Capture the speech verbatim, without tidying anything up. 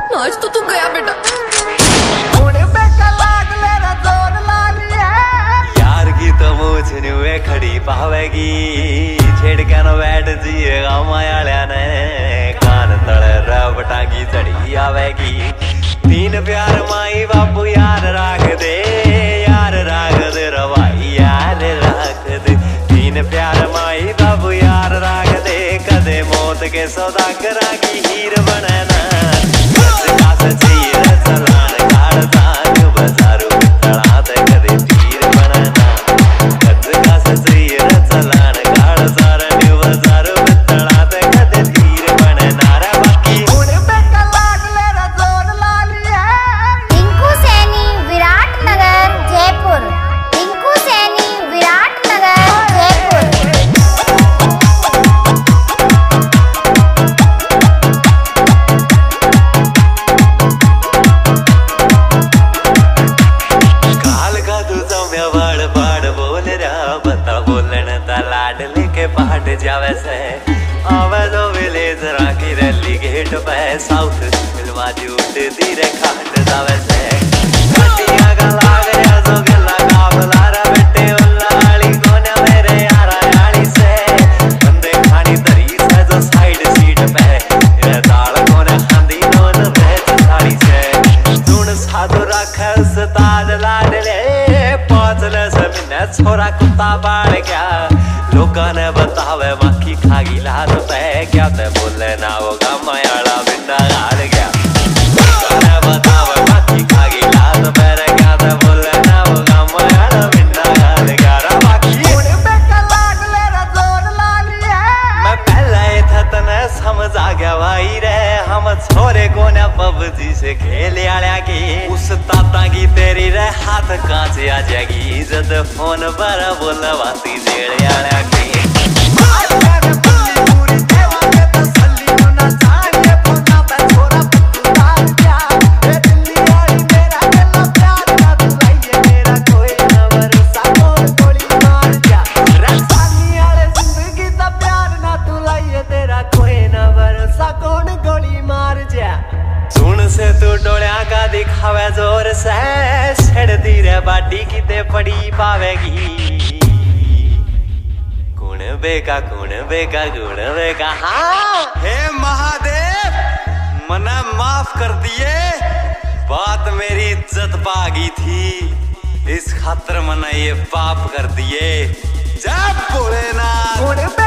आज तो तू गया बेटा। यार की तो मूछ नुए खड़ी पावेगी, छेड़ के न बैठ जिएगा माया ने, कान तले रबटा की चढ़ी आवेगी। तीन प्यार माई बापू यार राख दे, यार राख दे रवाई यार राख दे। तीन प्यार माई बापू यार राख दे, कदे मौत के सौदागरा की हीर बनना। पाट जावे से आवे दो विलेज राखी रैली गेट पे, साउथ फिल्मा जूट धीरे खाट जावे से। गड्डियां का लाग रे जो गला काबला रे बेटे उल्लाली कोने मेरे यारा याली से। बंदे खानी दरी से जो साइड सीट पे, ये दाल कोने खांदी नोन बेच साड़ी से। सुन साधु रखे उस्ताद लाडले, पहुंचले से मिने छोरा कुत्ता बाढ़ गया। लोका ने बतावे मक्खी खागी लात पे, क्या ते बोले ना वो गमायाला बिंदा गाड़ गया। लोका ने बतावे मक्खी खागी लात पे, क्या ते बोले ना वो गमायाला बिंदा गाड़ गया। रा बाकी मैं पहले ही था तने समझ आ गया भाई रे, हम छोरे को ने पबजी से खेल आया की। उस ताता की तेरी रे हाथ कांच आ जाएगी, जद फोन पर बोलवाती जेड़ आया की। से तू डोलिया का दिखावे जोर से, छेड़ दी रे बाडी की ते पड़ी पावेगी। कुण बेका कुण बेका कुण बेका। हाँ हे महादेव मने माफ कर दिए, बात मेरी इज्जत पागी थी, इस खातर मने ये पाप कर दिए। जय भोलेनाथ।